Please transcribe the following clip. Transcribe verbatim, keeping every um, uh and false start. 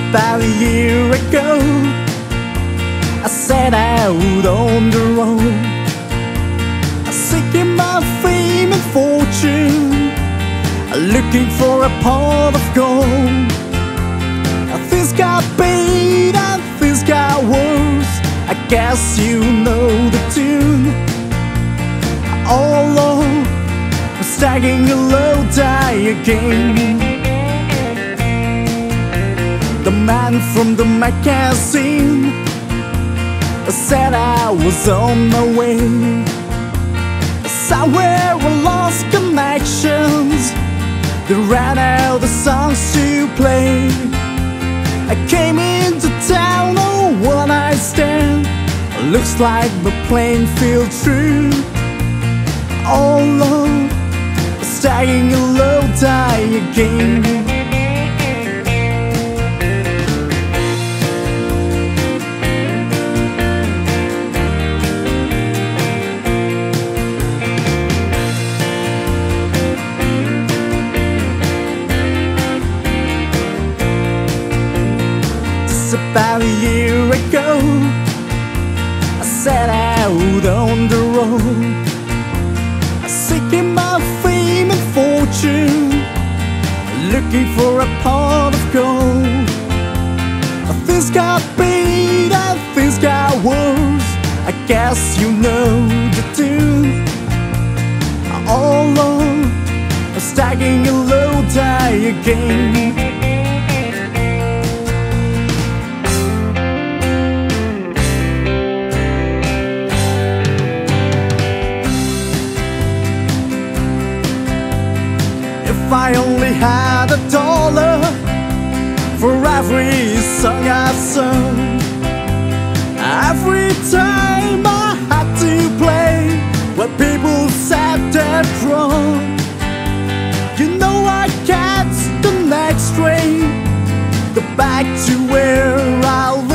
about a year ago, I set out on the road, seeking my fame and fortune, looking for a pot of gold. Things got bad and things got worse, I guess you know the tune. All alone, I'm stacking a low die again. The man from the magazine said I was on my way. Somewhere I lost connections, they ran out the songs to play. I came into town, oh one night stand, looks like the plane fell through. All alone, stacking a low die again. About a year ago, I set out on the road, seeking my fame and fortune, looking for a pot of gold. Things got bad and things got worse, I guess you know the tune. All alone, stacking a low die again. If I only had a dollar for every song I've sung, every time I had to play what people said they're wrong, you know I catch the next train, go back to where I